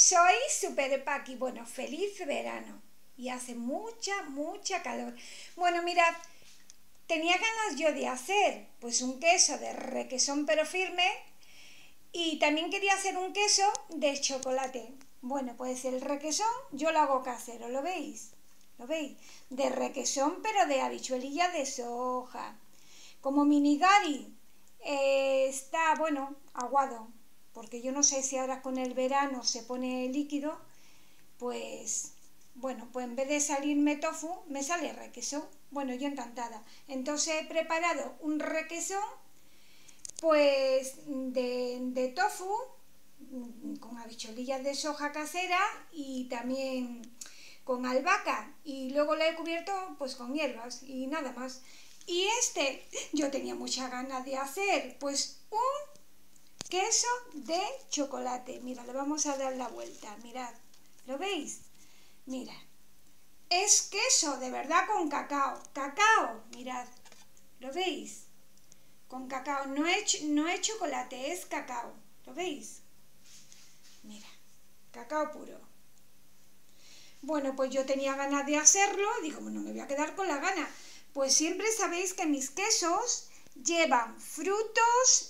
Soy Super Paqui. Bueno, feliz verano. Y hace mucha calor. Bueno, mirad, tenía ganas yo de hacer pues un queso de requesón pero firme y también quería hacer un queso de chocolate. Bueno, pues el requesón yo lo hago casero, ¿lo veis? ¿Lo veis? De requesón pero de habichuelilla de soja. Como minigari está, bueno, aguado, porque yo no sé si ahora con el verano se pone líquido, pues bueno, pues en vez de salirme tofu, me sale requesón. Bueno, yo encantada. Entonces he preparado un requesón, pues de tofu, con habichuelillas de soja casera y también con albahaca. Y luego lo he cubierto pues con hierbas y nada más. Y yo tenía muchas ganas de hacer, pues un queso de chocolate. Mira, le vamos a dar la vuelta, mirad. ¿Lo veis? Mira, es queso de verdad con cacao. Cacao, mirad, ¿lo veis? Con cacao, no es chocolate, es cacao. ¿Lo veis? Mira, cacao puro. Bueno, pues yo tenía ganas de hacerlo, digo, bueno, me voy a quedar con la gana. Pues siempre sabéis que mis quesos llevan frutos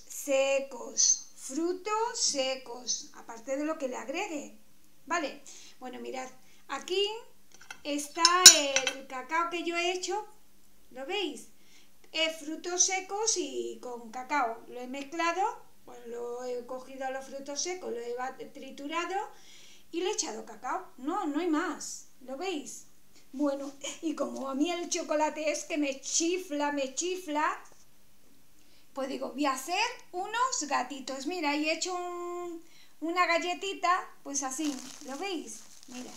secos, aparte de lo que le agregue. ¿Vale? Bueno, mirad, aquí está el cacao que yo he hecho, ¿lo veis? Frutos secos y con cacao. Lo he mezclado, pues lo he cogido los frutos secos, lo he triturado y le he echado cacao. No hay más. ¿Lo veis? Bueno, y como a mí el chocolate es que me chifla, pues digo, voy a hacer unos gatitos. Mira, y he hecho una galletita, pues así, ¿lo veis? Mira,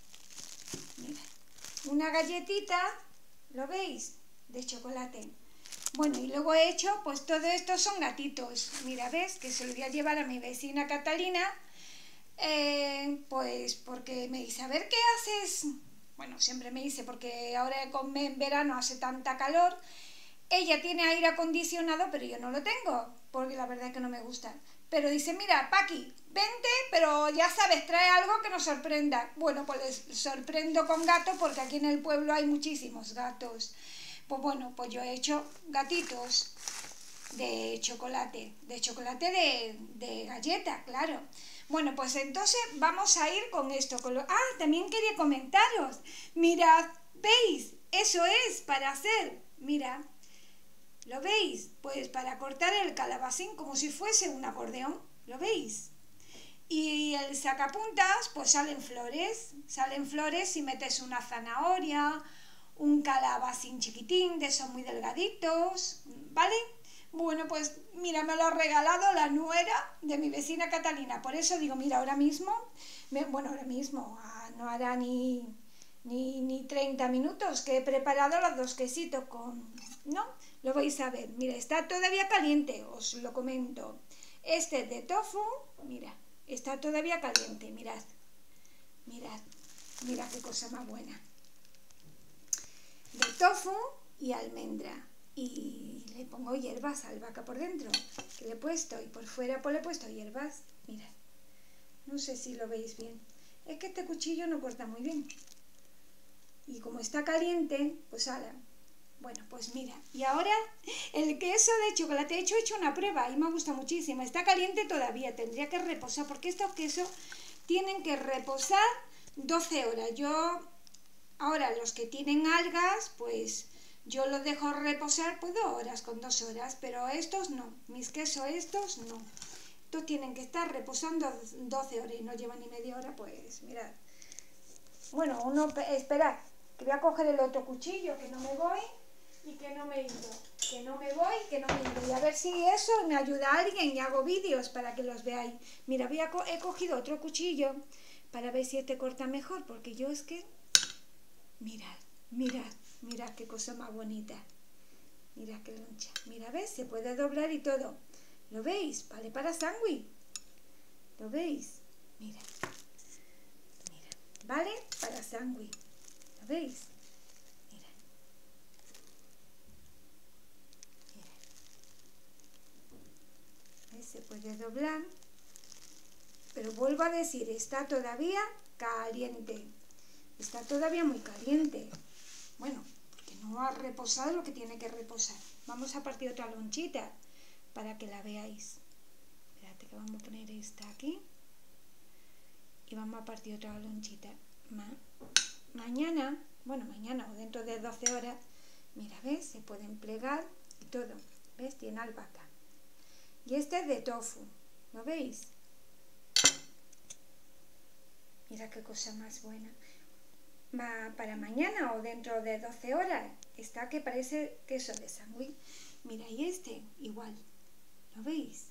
una galletita, ¿lo veis? De chocolate. Bueno, y luego he hecho, pues todo esto son gatitos. Mira, ¿ves? Que se lo voy a llevar a mi vecina Catalina, pues porque me dice, a ver, ¿qué haces? Bueno, siempre me dice, porque ahora en verano hace tanta calor. Ella tiene aire acondicionado, pero yo no lo tengo, porque la verdad es que no me gusta. Pero dice, mira, Paqui, vente, pero ya sabes, trae algo que nos sorprenda. Bueno, pues les sorprendo con gatos, porque aquí en el pueblo hay muchísimos gatos. Pues bueno, pues yo he hecho gatitos de chocolate de galleta, claro. Bueno, pues entonces vamos a ir con esto. También quería comentaros. Mirad, ¿veis? Eso es para hacer, mira, ¿lo veis? Pues para cortar el calabacín como si fuese un acordeón, ¿lo veis? Y el sacapuntas, pues salen flores si metes una zanahoria, un calabacín chiquitín, de esos muy delgaditos, ¿vale? Bueno, pues mira, me lo ha regalado la nuera de mi vecina Catalina, por eso digo, mira, ahora mismo, no hará ni 30 minutos que he preparado los dos quesitos ¿no? Lo vais a ver, mira, está todavía caliente, os lo comento. Este de tofu, mira, está todavía caliente, mirad, mirad qué cosa más buena. De tofu y almendra. Y le pongo hierbas, albahaca por dentro, que le he puesto, y por fuera pues le he puesto hierbas, mirad. No sé si lo veis bien. Es que este cuchillo no corta muy bien. Y como está caliente, pues ahora. Bueno, pues mira, y ahora el queso de chocolate. He hecho una prueba y me gusta muchísimo. Está caliente todavía, tendría que reposar, porque estos quesos tienen que reposar 12 horas. Ahora los que tienen algas, pues yo los dejo reposar pues 2 horas con 2 horas, pero estos no, mis quesos estos no. Estos tienen que estar reposando 12 horas y no llevan ni media hora, pues mirad. Bueno, esperad, que voy a coger el otro cuchillo, que no me voy y que no me he ido. Y a ver si eso me ayuda a alguien y hago vídeos para que los veáis. Mira, he cogido otro cuchillo para ver si este corta mejor, porque yo es que... Mirad qué cosa más bonita. Mirad qué loncha. Mira, ¿ves? Se puede doblar y todo. ¿Lo veis? Vale para sándwich. ¿Lo veis? Mira. ¿Vale? Para sándwich. ¿Lo veis? Mira. ¿Ves? Se puede doblar. pero vuelvo a decir, está todavía caliente. Está todavía muy caliente. Bueno, porque no ha reposado lo que tiene que reposar. Vamos a partir otra lonchita para que la veáis. Espérate que vamos a poner esta aquí. Y vamos a partir otra lonchita. Mañana o dentro de 12 horas, mira, ¿ves? Se pueden plegar y todo. ¿Ves? Tiene albahaca. Y este es de tofu. ¿Lo veis? Mira qué cosa más buena. Para mañana o dentro de 12 horas está que parece queso de sándwich. Mira, y este igual. ¿Lo veis?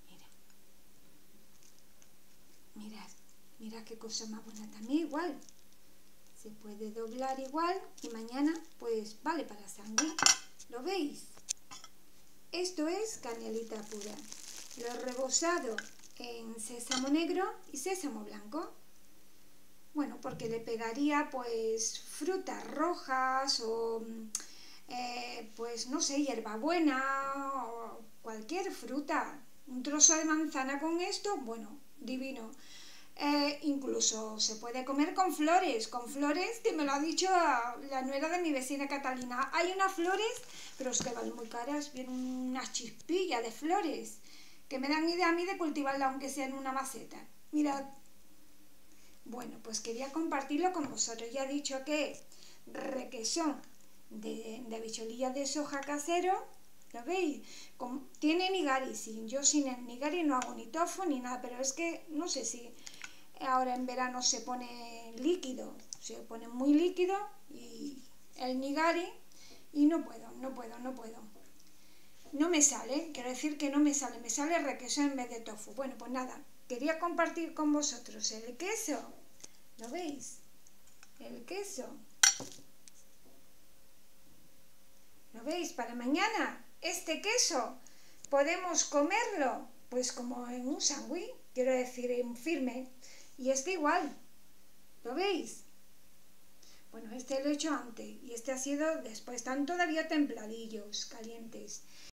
Mira qué cosa más buena. También igual. Se puede doblar igual y mañana pues vale para sándwich. ¿Lo veis? Esto es canelita pura. Lo he rebozado en sésamo negro y sésamo blanco. Bueno, porque le pegaría pues frutas rojas o pues no sé, hierbabuena o cualquier fruta. Un trozo de manzana con esto, bueno, divino. Incluso se puede comer con flores que me lo ha dicho la nuera de mi vecina Catalina. Hay unas flores, pero es que valen muy caras, vienen unas chispillas de flores que me dan idea a mí de cultivarla aunque sea en una maceta. Mirad. Bueno, pues quería compartirlo con vosotros. Ya he dicho que requesón de habichuelillas de soja casero, ¿lo veis? Tiene nigari, sí. Yo sin el nigari no hago ni tofu ni nada, pero es que no sé si ahora en verano se pone líquido, se pone muy líquido y el nigari y no puedo. No me sale, quiero decir que no me sale requesón en vez de tofu. Bueno, pues nada, quería compartir con vosotros el queso. ¿Lo veis? El queso. ¿Lo veis? Para mañana, este queso, podemos comerlo, pues como en un sándwich, quiero decir, en firme. Y este igual. ¿Lo veis? Bueno, este lo he hecho antes y este ha sido después. Están todavía templadillos, calientes.